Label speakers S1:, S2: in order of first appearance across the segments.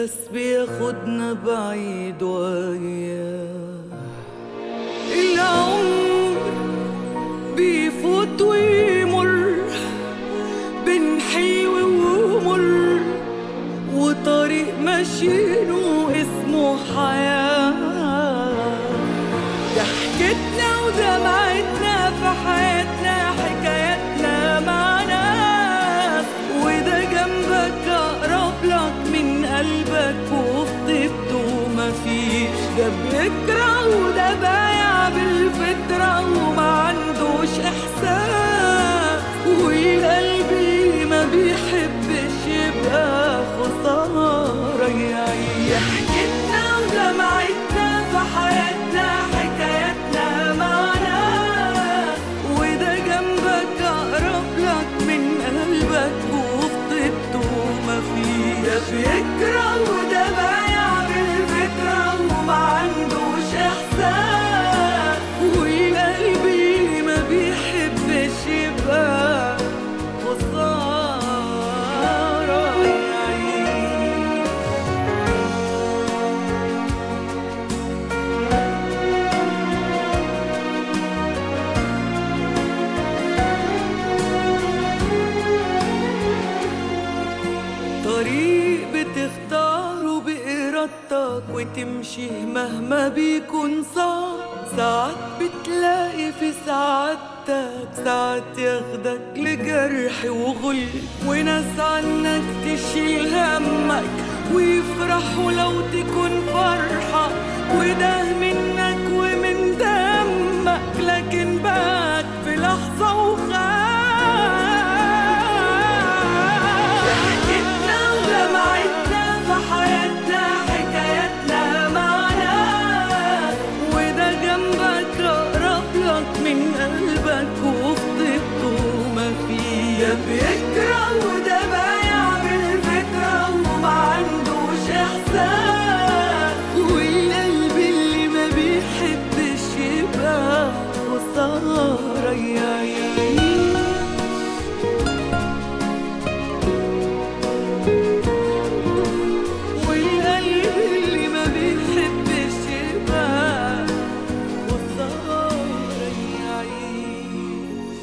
S1: بس بياخدنا بعيد وياه. العمر بيفوت ويمر بين حلو ومر، وطريق ماشيينه اسمه حياة. ضحكتنا ودمعتنا في حياتنا، حكاياتنا مع ناس، وده جنبك أقرب لك من قلبك وفي طيبته مفيش. ده بيكره وده بايع بالفطرة وما عندوش إحساس، وقلبي ما بيحبش يبقى خسارة يعيش. ضحكتنا ودمعتنا في حياتنا، حكاياتنا مع ناس، وده جنبك أقرب لك من قلبك وفي طيبته مفيش. ده بيكره وده بايع بالفطرة وما عندوش إحساس، وقلبي ما بيحبش يبقى خسارة يعيش. طريق بتختاره بإرادتك وتمشيه مهما بيكون صعب، ساعات بتلاقي في سعادتك ساعات ياخدك لجرح وغل، وناس عنك تشيل همك ويفرحوا لو تكون فرحة، وده منك ومن دمك، لكن بات في لحظة وخاف. ضحكتنا ودمعتنا في حياتنا، حكاياتنا مع ناس، وده جنبك أقرب لك من قلبك وفي طيبته مفيش. ده بيكره وده بايع بالفطرة وما عندوش إحساس، والقلب اللي ما بيحبش يبقى خسارة يعيش. والقلب اللي ما بيحبش يبقى خسارة يعيش.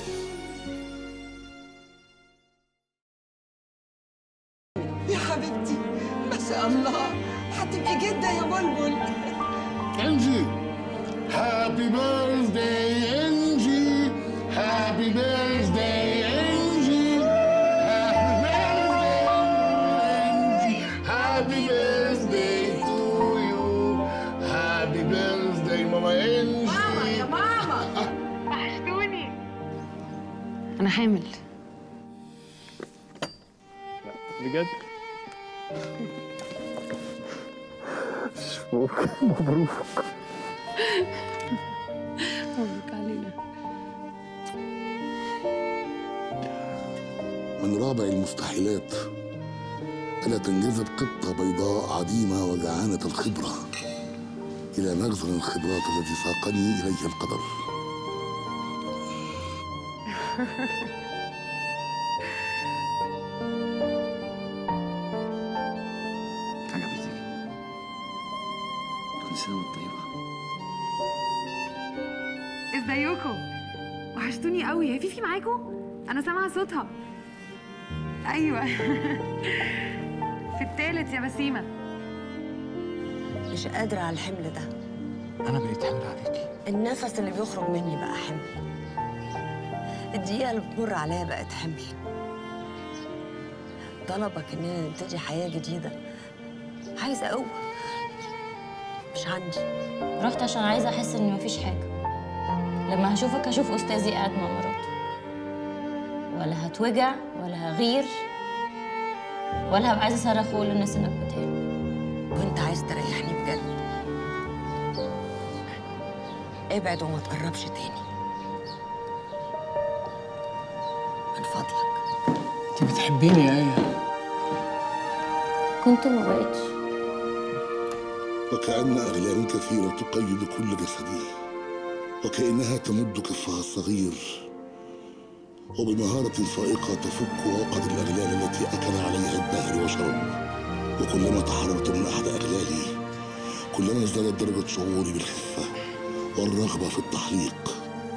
S2: يا حبيبتي ما شاء الله هتبقي جدة يا بلبل.
S3: انجي هابي بيرثداي انجي، هابي بيرثداي انجي، هابي بيرثداي تو يو، هابي بيرثداي ماما انجي.
S2: ماما يا ماما
S4: وحشتوني. أنا حامل.
S5: بجد؟ مبروك.
S4: مبروك علينا.
S3: من رابع المستحيلات ألا تنجذب قطة بيضاء عديمة وجعانة الخبرة إلى مخزن الخبرات الذي ساقني إليه القدر.
S6: عجبتك؟ كل سنة وانت طيبة.
S4: ازيكم؟ وحشتوني قوي. هي فيفي معاكم؟ أنا سامعة صوتها. أيوه. في التالت يا بسيمة.
S7: مش قادرة على الحمل ده.
S5: أنا بقيت حمل عليكي.
S7: النفس اللي بيخرج مني بقى حمل. الدقيقة اللي بتمر عليا بقت حمل. طلبك إننا نبتدي حياة جديدة عايزة قوة مش عندي.
S8: رحت عشان عايزة أحس إن مفيش حاجة. لما هشوفك هشوف أستاذي قاعد مع مراته، ولا هتوجع ولا هغير ولا هبقى عايزة أصرخ وأقول للناس إنك بتهان.
S7: وأنت عايز تريحني بجد، ابعد وما تقربش تاني من فضلك.
S5: أنت بتحبيني يا آية.
S8: كنت وما بقتش.
S3: وكأن أغلال كثيرة تقيد كل جسدي، وكأنها تمد كفها الصغير وبمهارة فائقة تفك وقد الأغلال التي أكل عليها الدهر وشرب. وكلما تحررت من أحد أغلالي كلما ازدادت درجة شعوري بالخفة والرغبة في التحليق.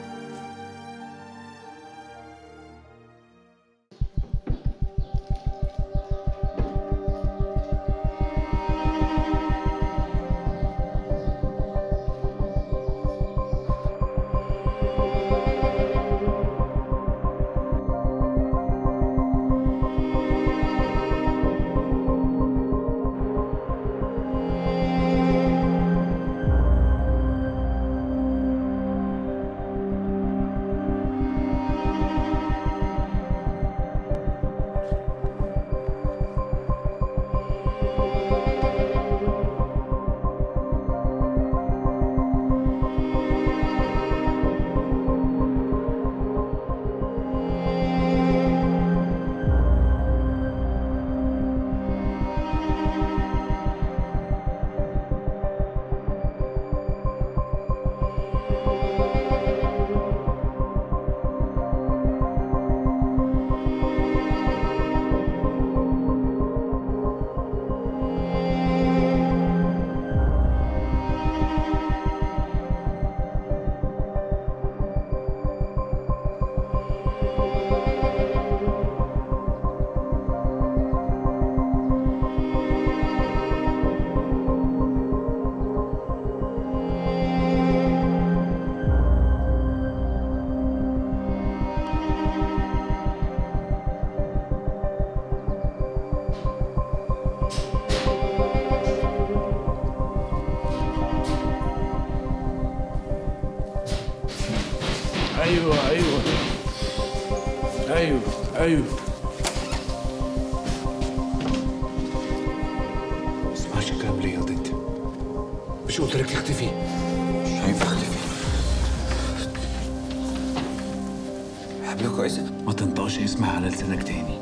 S9: ايوه ما اسمعش الكلام ليه يا انت؟ مش قلت لك تختفي؟
S6: مش هينفع اختفي. حبيبي كويسه؟
S9: ما تنطقش اسمها على لسانك تاني.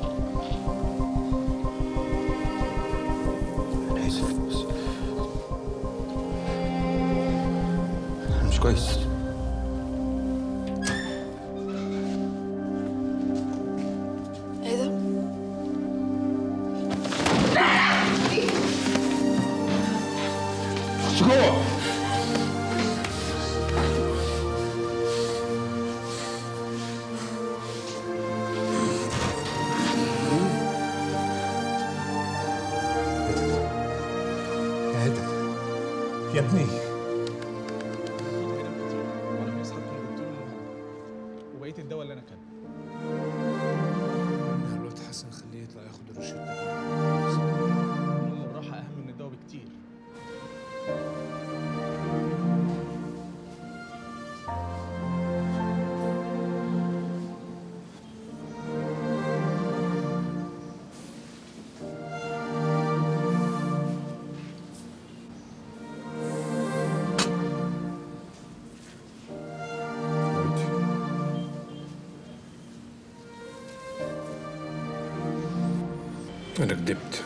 S6: انا اسف بس انا مش كويس.
S9: يا ابني
S5: وانا بيصحى الدكتور وبقيت الدواء اللي انا كاتبه. الواد حسن خليه يطلع ياخد الروشته دي. النوم والراحه اهم من الدواء بكتير.
S9: أنا كدبت.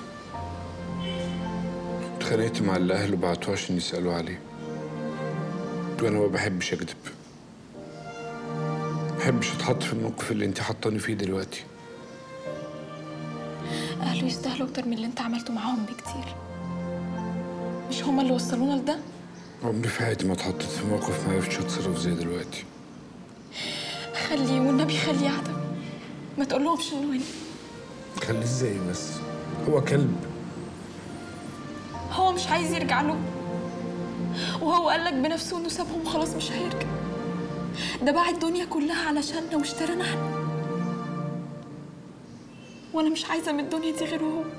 S9: اتخانقت مع الأهل وبعتوه عشان يسألوا عليه. وأنا ما بحبش أكدب. ما بحبش أتحط في الموقف اللي أنت حطاني فيه دلوقتي.
S10: أهله يستاهلوا أكتر من اللي أنت عملته معاهم بكتير. مش هما اللي وصلونا لده؟
S9: عمري في حياتي ما اتحطيت في موقف ما عرفتش أتصرف زي دلوقتي.
S10: خليه والنبي خليه عدم. ما تقولهمش إنه هنا.
S9: خليه ازاي بس؟ هو كلب.
S10: هو مش عايز يرجع له، وهو قال لك بنفسه انه سابهم وخلاص مش هيرجع. ده باع الدنيا كلها علشاننا واشترانا احنا، وانا مش عايزه من الدنيا دي غير هو.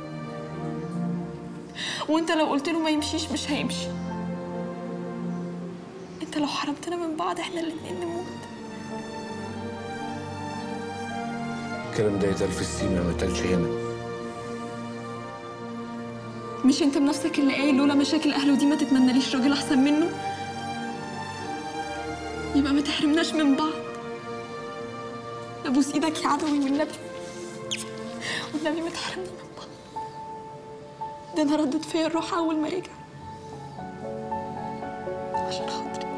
S10: وانت لو قلت له ما يمشيش مش هيمشي. انت لو حرمتنا من بعض احنا الاتنين نموت.
S9: الكلام ده يتقال في السيما ما يتقالش هنا.
S10: مش انت بنفسك اللي قايل لولا مشاكل اهله دي ما تتمناليش راجل احسن منه؟ يبقى ما تحرمناش من بعض. ابوس ايدك يا عدوي والنبي، والنبي ما تحرمنا من بعض. ده انا ردت فيا الروح اول ما رجع عشان خاطري.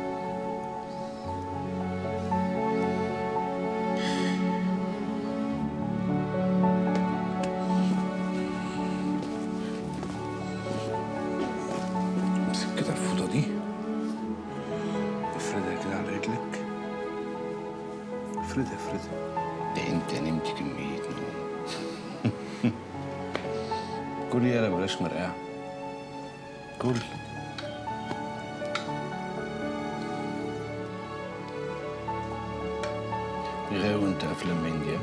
S9: امسك كده الفوطه دي، افردها كده على رجلك. افردها افردها. ده انت نمت كميه نوم. كل يالا بلاش مرقعه. كل غاوي انت افلام من دي.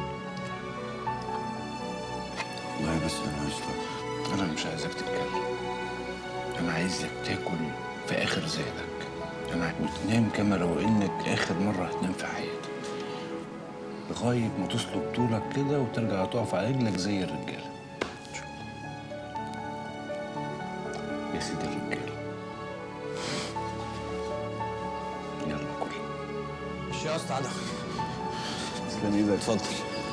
S9: والله بس انا مش عايزك تتكلم، انا عايزك تاكل في اخر زادك. انا وتنام كما لو انك اخر مره هتنام في حياتك، لغايه ما تصلب طولك كده وترجع تقف على رجلك زي الرجاله. يا سيدي الرجاله، يلا كل.
S6: مش يا اسطى عدو.
S9: تسلم ايدك.
S6: اتفضل.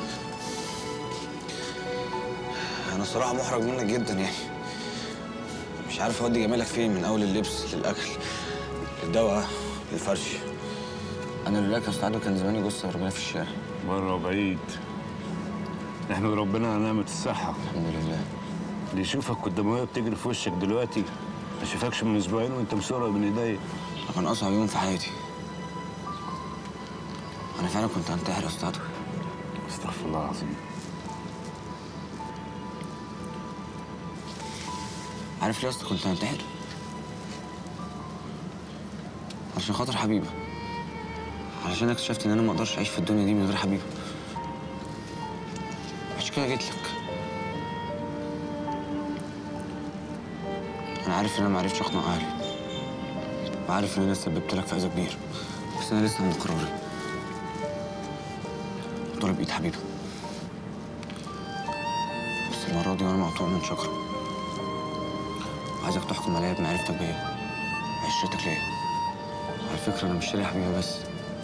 S6: انا الصراحه محرج منك جدا يعني. مش عارف اودي جمالك فين، من اول اللبس للاكل للدواء للفرش. انا لولاك يا استاذ عدو كان زماني جثه مرميه في الشارع.
S9: بره بعيد. احمد ربنا على نعمه الصحه.
S6: الحمد لله.
S9: اللي يشوفك قدام وهي بتجري في وشك دلوقتي ما شافكش من اسبوعين وانت مسرق بين ايديا.
S6: كان اصعب يوم في حياتي. انا فعلا كنت هنتحر يا استاذ عدو.
S9: استغفر الله العظيم.
S6: عارف ليه يا اسطى كنت هنتحر؟ عشان خاطر حبيبه. علشان اكتشفت ان انا ما اقدرش اعيش في الدنيا دي من غير حبيبه. عشان كده جيت لك. انا عارف ان انا ما عرفتش اقنع اهلي، وعارف ان انا سببت لك في اذى كبير، بس انا لسه عند قراري. طالب ايد حبيبه، بس المره دي وانا مقطوع من شجره. عايزك تحكم عليا بمعرفتك بيا، عشرتك ليا. على فكره انا مش شاري حبيبه بس،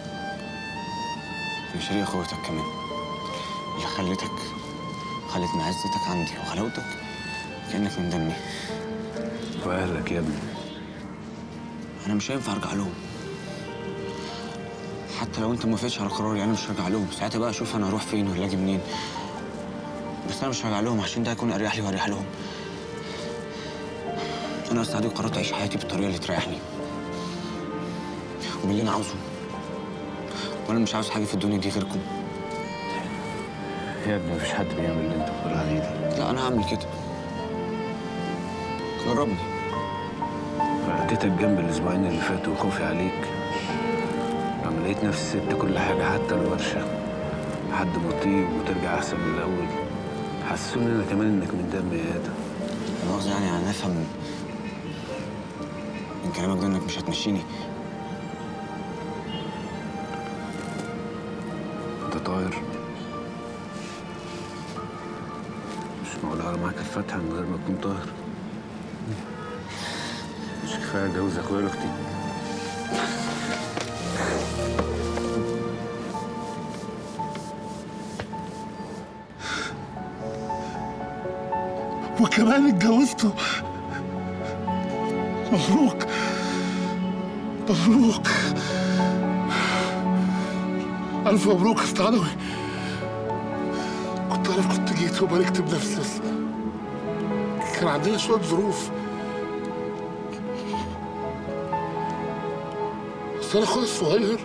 S6: انا شاري اخواتك كمان، اللي خلت معزتك عندي وغلاوتك كانك من دمي.
S9: واهلك يا ابني.
S6: انا مش هينفع ارجع لهم، حتى لو انت ما وافقتش على قراري انا مش هرجع لهم. ساعتها بقى اشوف انا هروح فين ولا اجي منين، بس انا مش هرجع لهم عشان ده هيكون اريح لي واريح لهم. انا استعدي وقررت اعيش حياتي بالطريقه اللي تريحني وباللي انا عاوزه، وانا مش عاوز حاجه في الدنيا دي غيركم.
S9: يا ابني مفيش حد بيعمل اللي انت بتقول عليه ده.
S6: لا انا هعمل كده، جربني.
S9: اديتك جنب الاسبوعين اللي فاتوا وخوفي عليك، لما لقيت نفسي سبت كل حاجه حتى الورشه لحد ما اطيب وترجع احسن من الاول، حسسوني انا كمان انك من دم يا ادم.
S6: مؤاخذة يعني انا افهم من كلامك ده انك مش هتمشيني.
S9: انت طاير، مش معقول اقرا معاك الفاتحه من غير ما تكون طاهر. مش كفايه اتجوز اخويا لاختي؟
S3: وكمان اتجوزته. مبروك مبروك، ألف مبروك يا أستاذ عدوي. كنت عارف كنت جيت وباركت بنفسي، بس كان عندنا شوية ظروف. بس أنا أخويا الصغير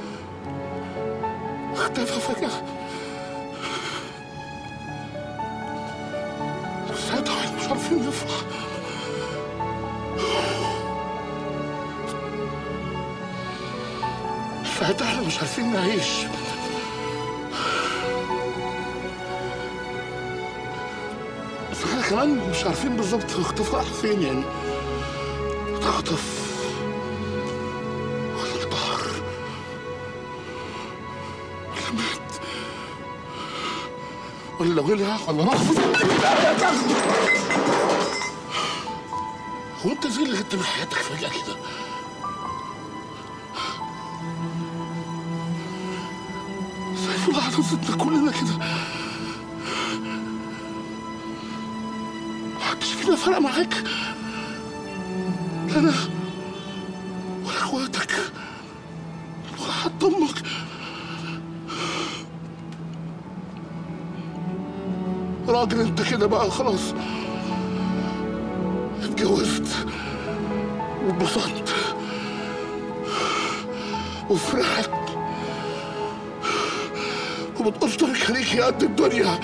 S3: اختفى فجأة. ساعتها احنا مش عارفين نفرح. ساعتها احنا مش عارفين نعيش. بس احنا كمان مش عارفين بالظبط اختفى فين، يعني اتخطف ولا انتحر ولا مات ولا ولع ولا راح. هو انت ازاي اللي غبت من حياتك فجأة كده؟ ازاي في لحظة سيبنا كلنا كده؟ محدش فينا فرق معاك، لا انا ولا اخواتك ولا حتى امك. راجل انت كده بقى، خلاص اتجوزت واتبسطت وفرحت وبتقول طريق خليكي قد الدنيا.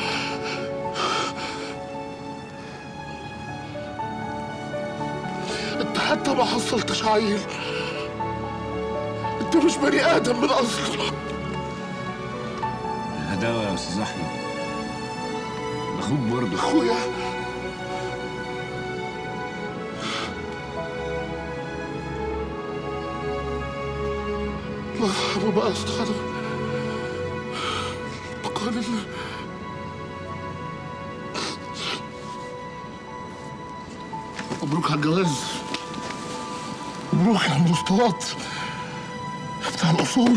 S3: انت حتى ما حصلتش عيل، انت مش بني ادم من اصله.
S9: هداوة يا استاذ احمد، اخوك برضه.
S3: اخويا الله يرحمه بقى استخدم بقال الله. مبروك على الجواز، مبروك على المستويات بتاع الاصول.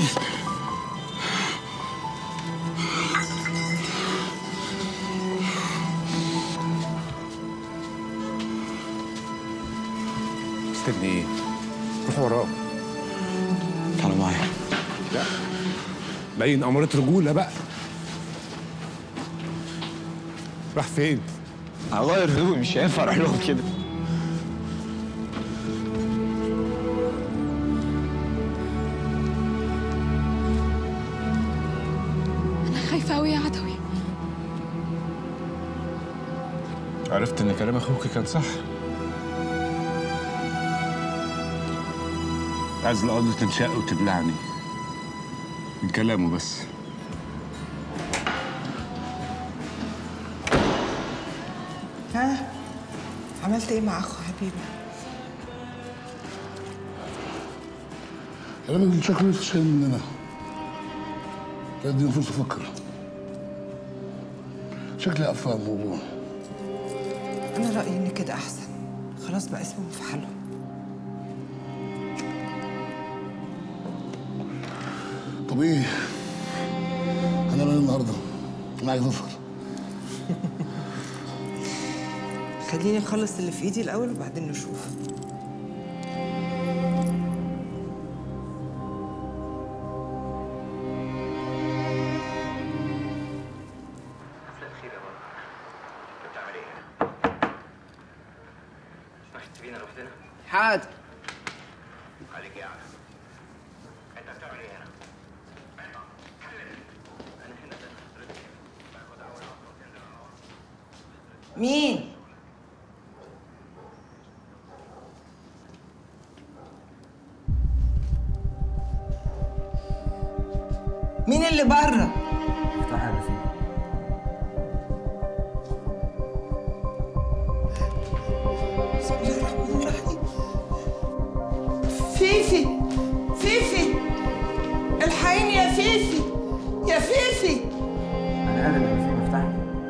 S9: مستني ايه؟ روح وراه.
S6: تعالوا معايا.
S9: لا باين أمارة رجولة بقى. راح فين؟
S6: هغير هدومي، مش هينفع اروح لهم كده.
S10: انا خايفه قوي يا عدوي.
S9: عرفت إن كلام أخوك كان صح. عايز الأرض تنشق وتبلعني من كلامه بس.
S2: ها عملت ايه مع اخو حبيبي؟
S3: الراجل شكله لسه شايل مننا، اديني فرصه افكر. شكلي افهم الموضوع.
S2: انا رايي ان كده احسن، خلاص بقى اسمهم في حالهم.
S3: طب ايه؟ هنعمل ايه النهارده؟ انا عايز افطر.
S2: خليني اخلص اللي في ايدي الاول وبعدين نشوف.
S11: مساء الخير يا بابا. انت بتعمل ايه هنا؟ تسمحي تسيبينا لوحدنا؟
S2: حاضر.
S11: عليك ايه يا عم؟ انت بتعمل ايه هنا؟ انا هنا ده حضرتك باخد اول عصر وتنزل على العصر.
S2: مين؟ مين اللي بره؟
S11: افتحي يا بسيط.
S2: بسم الله الرحمن الرحيم. فيفي فيفي الحقيني يا فيفي يا فيفي.
S11: انا ادم يا بسيط، افتحي.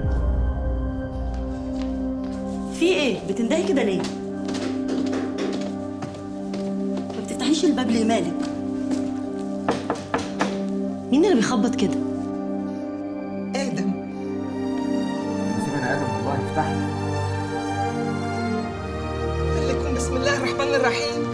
S12: في ايه؟ بتندهي كده ليه؟ ما بتفتحيش الباب ليه؟ مالك؟ مين اللي بيخبط كده؟
S2: ادم.
S11: بسيط انا ادم والله، افتحي.
S2: قال لكم بسم الله الرحمن الرحيم.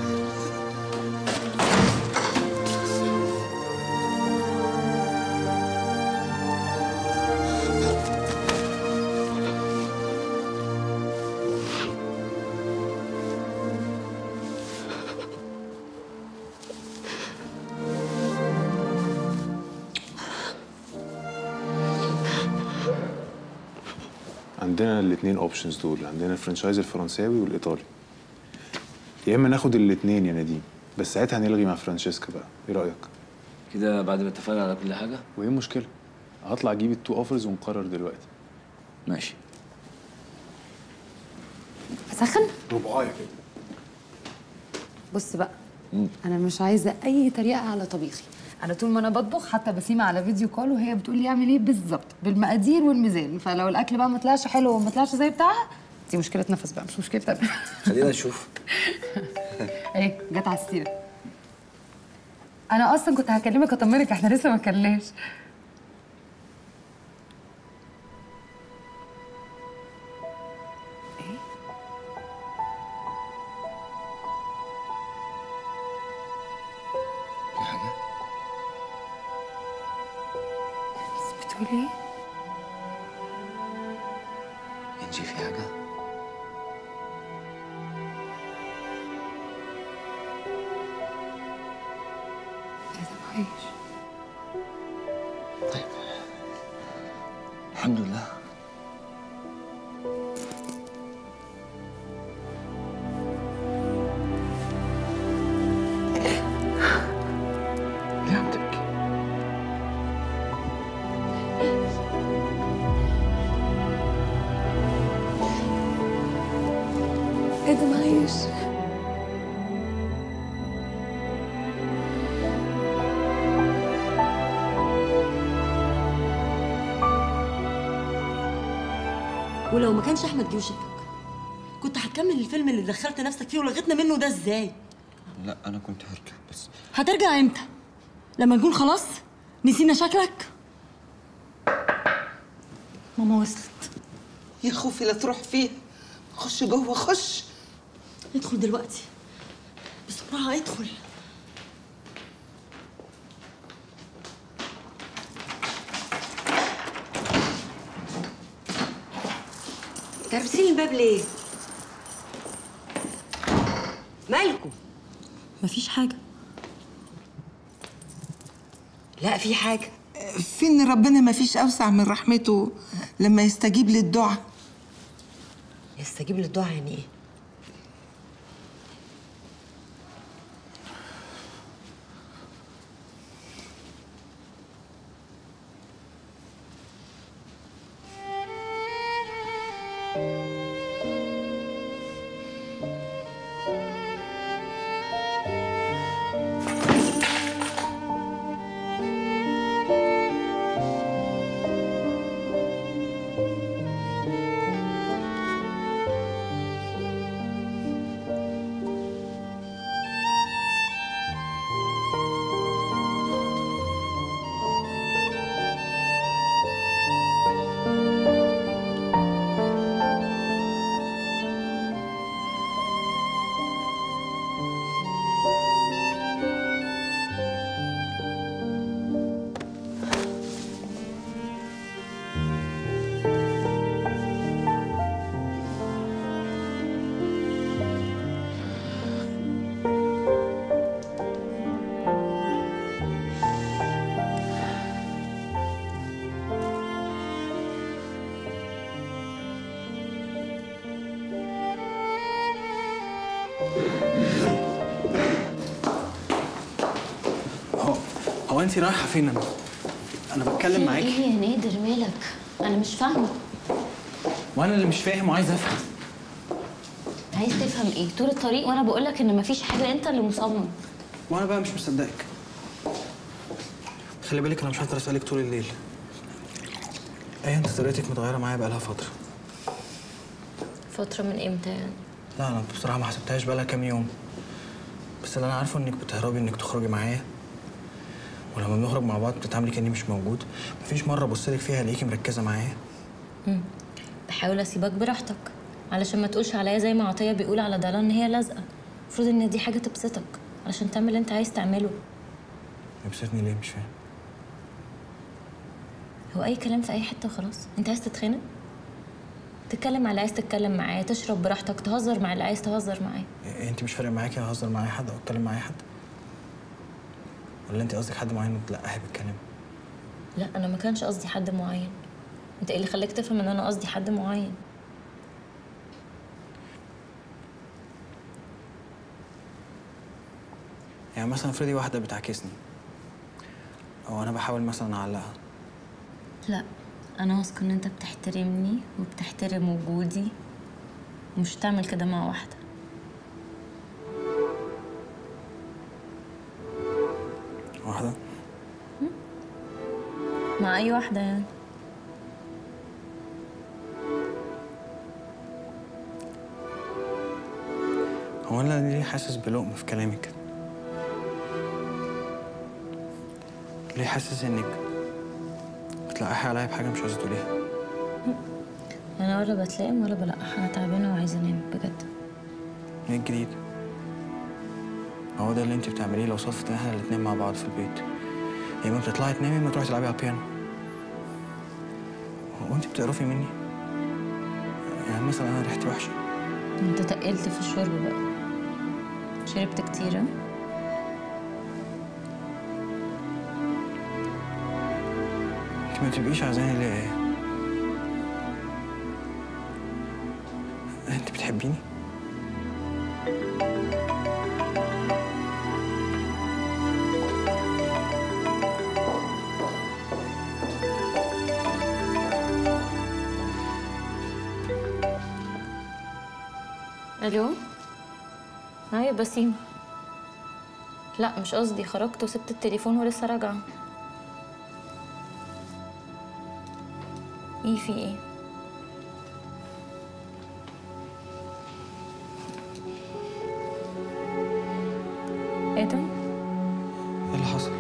S13: عندنا الاثنين اوبشنز دول، عندنا الفرنشايز الفرنساوي والايطالي. يا اما ناخد الاثنين يا نديم، بس ساعتها هنلغي مع فرانشيسكا بقى، ايه رايك؟
S6: كده بعد ما اتفقنا على كل حاجه؟
S13: وايه المشكله؟ هطلع اجيب التو اوفرز ونقرر دلوقتي.
S6: ماشي.
S4: اسخن؟
S13: ربعايه كده.
S4: بص بقى، انا مش عايزه اي طريقه على طبيخي. انا طول ما انا بطبخ حتى بسيمه على فيديو كول وهي بتقول لي اعمل ايه بالظبط بالمقادير والميزان، فلو الاكل بقى ما طلعش حلو وما طلعش زي بتاعها دي مشكله نفس بقى، مش مشكله انا.
S6: خلينا نشوف.
S4: ايه جت على السيره. انا اصلا كنت هكلمك اطمنك، احنا لسه ما اتكلمناش. ايه؟
S6: في حاجه؟
S4: بتقول ايه؟
S6: انجي في حاجه؟
S4: عايش.
S6: طيب الحمد لله. ليه عم تبكي؟
S4: ادم عايش.
S12: ولو ما كانش احمد جه وشافك كنت هتكمل الفيلم اللي دخلت نفسك فيه ولغتنا منه ده ازاي؟
S6: لا انا كنت هرجع بس.
S12: هترجع امتى؟ لما نكون خلاص نسينا شكلك؟ ماما وصلت.
S2: يا خوفي لا تروح فيها. خش جوه خش.
S12: ادخل دلوقتي بسرعة ادخل.
S7: كربسين الباب ليه؟ مالكم؟
S12: مفيش حاجة.
S7: لا في حاجة.
S2: في ان ربنا ما فيش اوسع من رحمته لما يستجيب للدعاء.
S7: يستجيب للدعاء يعني ايه؟
S5: هو انت رايحه فين؟ انا بتكلم معاكي.
S8: ايه يا نادر مالك؟ انا مش فاهمه.
S5: وانا اللي مش فاهم وعايز افهم.
S8: عايز تفهم ايه؟ طول الطريق وانا بقول لك ان مفيش حاجه، انت اللي مصمم.
S5: وانا بقى مش مصدقك. خلي بالك انا مش هقدر اسالك طول الليل. ايه انت طريقتك متغيره معايا بقالها فتره.
S8: فتره من امتى يعني؟
S5: لا انا بصراحه ما حسبتهاش بقالها كام يوم. بس اللي انا عارفه انك بتهربي انك تخرجي معايا. ولما بنخرج مع بعض بتتعاملي كاني مش موجود. مفيش مره ابص لك فيها الاقيكي مركزه معايا.
S8: بحاول اسيبك براحتك علشان ما تقولش عليا زي ما عطيه بيقول على دلال ان هي لازقه. المفروض ان دي حاجه تبسطك علشان تعمل اللي انت عايز تعمله.
S5: يبسطني ليه؟ مش فاهم.
S8: هو اي كلام في اي حته وخلاص. انت عايز تتخانق؟ تتكلم مع اللي عايز تتكلم معاه، تشرب براحتك، تهزر مع اللي عايز تهزر معاه.
S5: انت مش فارق معاكي اهزر مع اي حد او اتكلم مع اي حد؟ ولا انت قصدك حد معين وتلقحي بالكلام؟
S8: لا انا ما كانش قصدي حد معين. انت ايه اللي خلاك تفهم ان انا قصدي حد معين؟
S5: يعني مثلا افرضي واحده بتعكسني او انا بحاول مثلا اعلقها.
S8: لا انا واثقه ان انت بتحترمني وبتحترم وجودي ومش هتعمل كده مع واحده.
S5: واحده؟
S8: مع اي واحده يعني.
S5: هو انا ليه حاسس بلقم في كلامك كده؟ ليه حاسس انك بتلقحي عليا بحاجه مش عايزه تقوليها؟
S8: انا ولا بتلائم ولا بلقح، انا تعبانه وعايزه انام بجد.
S5: ايه الجديد؟ هو ده اللي انت بتعمليه لو صدفت احنا الاتنين مع بعض في البيت. يا اما بتطلعي تنامي يا اما تروحي تلعبي على البيانو. هو انت بتقرفي مني؟ يعني مثلا انا ريحتي وحشه.
S8: انت تقلت في الشرب بقى. شربت كتير ها؟
S5: انت ما تبقيش عايزاني ليه ايه؟ انت بتحبيني؟
S8: الو. ايوه بسيمة. لا مش قصدي، خرجت وسبت التليفون ولسه راجعة. ايه في ايه؟ ايه ده؟
S5: ايه اللي حصل؟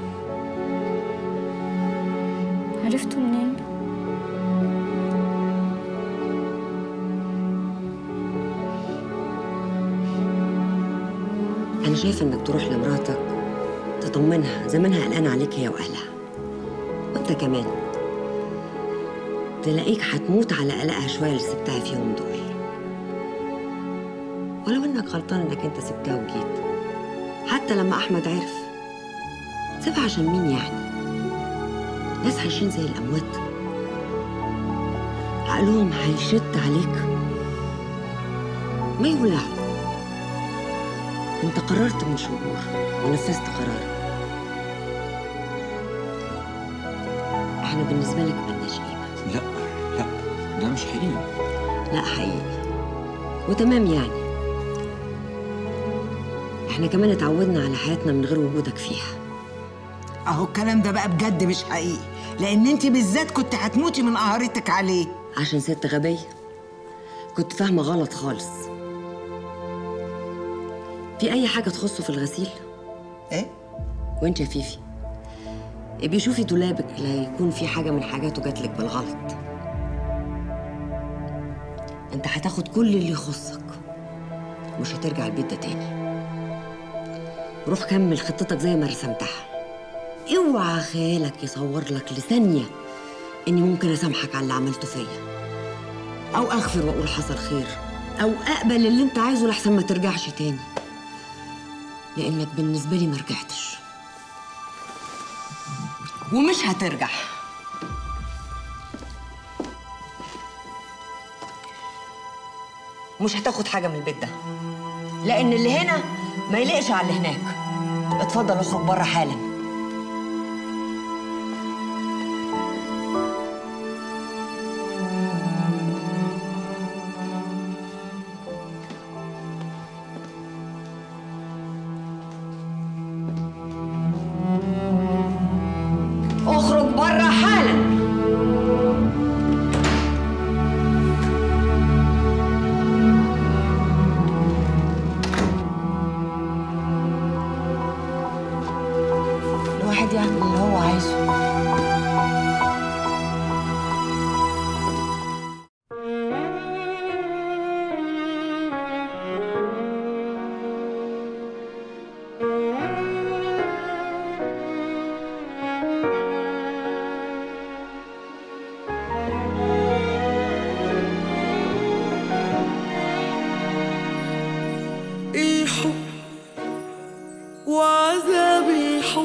S8: عرفتوا منين؟
S12: أنا شايفة إنك تروح لمراتك تطمنها زي ما أنها قلقانة عليك هي وأهلها، وأنت كمان تلاقيك هتموت على قلقها شوية اللي سبتها فيهم دول. ولو إنك غلطان إنك أنت سبتها وجيت، حتى لما أحمد عرف سيبها عشان مين يعني؟ ناس عايشين زي الأموات، عقلهم هيشد عليك ما يولعوا. انت قررت من شهور ونفذت قرارك. احنا بالنسبة لك ملناش قيمة.
S6: لا لا، ده مش حقيقي.
S12: لا حقيقي وتمام يعني. احنا كمان اتعودنا على حياتنا من غير وجودك فيها.
S2: اهو الكلام ده بقى بجد مش حقيقي، لان انت بالذات كنت هتموتي من قهرتك عليه.
S12: عشان ست غبية كنت فاهمة غلط خالص. في أي حاجة تخصه في الغسيل؟
S2: إيه؟
S12: وأنت يا فيفي ابقي شوفي دولابك لا يكون في حاجة من حاجاته جاتلك بالغلط. أنت هتاخد كل اللي يخصك، مش هترجع البيت ده تاني. روح كمل خطتك زي ما رسمتها. اوعى خيالك يصور لك لثانية إني ممكن أسامحك على اللي عملته فيا، أو أغفر وأقول حصل خير، أو أقبل اللي أنت عايزه لحسن ما ترجعش تاني، لأنك بالنسبة لي ما رجعتش
S2: ومش هترجع.
S12: مش هتاخد حاجة من البيت ده، لأن اللي هنا ما يليقش على اللي هناك. اتفضل اخرج بره حالا. اخرج بره حالا. الواحد يعمل اللي هو عايزه.
S1: الحب وعذاب الحب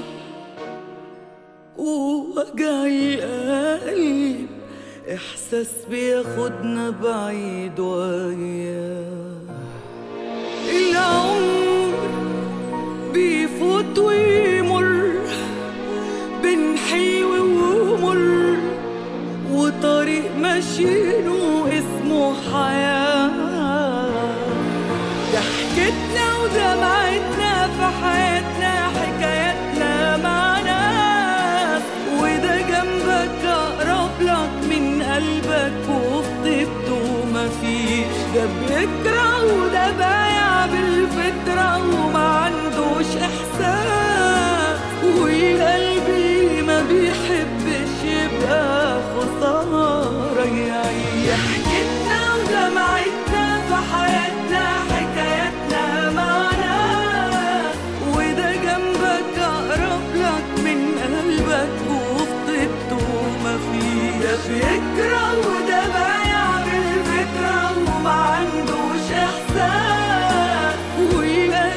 S1: ووجع القلب، إحساس بياخدنا بعيد وياه. العمر بيفوت ويمر بين حلو ومر، وطريق ماشيينه اسمه حياة. ضحكتنا ودمعتنا في حياتنا، حكاياتنا مع ناس، وده جنبك أقرب لك من قلبك، وفي طيبته مفيش. ده بيكره وده بايع بالفطرة وما عندوش إحساس، والقلب ما بيحبش يبقى خسارة يعيش. ضحكتنا ودمعتنا في حياتنا، حكاياتنا مع ناس، وده جنبك أقرب لك من قلبك، وفي طيبته مفيش. ده بيكره وده بايع بالفكرة وما عندوش إحساس، والقلب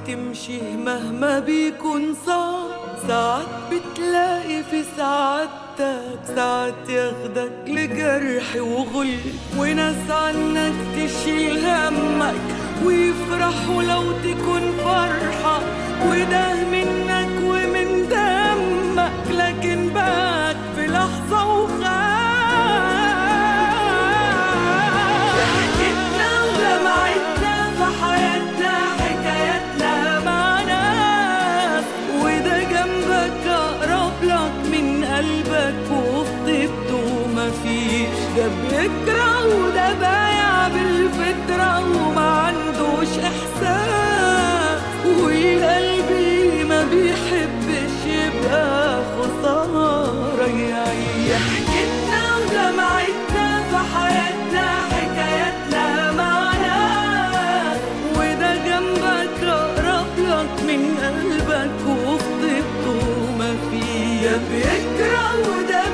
S1: تمشي مهما بيكون صعب، ساعات بتلاقي في سعادتك ساعات ياخدك لجرح وغل، وناس عنك تشيل همك ويفرحوا لو تكون فرحة، وده منك ومن دمك، لكن باك في لحظة وخاف. ضحكتنا ودمعتنا في حياتنا حكاياتنا مع ناس، وده جنبك أقرب لك من قلبك وفي طيبته مفيش، ده بيكره وده بايع بالفطرة وما عندوش إحساس، والقلبي ما بيحبش يبقى خسارة يعيش. حكيتنا ودمعتنا في حياتنا حكاياتنا مع ناس، وده جنبك أقرب لك من قلبك وفي طيبته مفيش، ده بيكره وده